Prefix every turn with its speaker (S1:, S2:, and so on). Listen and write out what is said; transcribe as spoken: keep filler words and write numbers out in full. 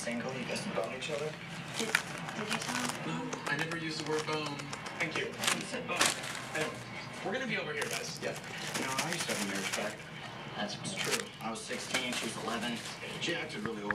S1: single, you guys bone each other?
S2: Did, did you tell him?
S3: No, I never used the word bone.
S1: Thank you.
S3: You said bone. Anyway, we're gonna be over here, guys.
S1: Yeah. You know, I used to have a marriage back.
S3: That's
S1: It's true. I was sixteen, she was eleven.
S3: She acted really old.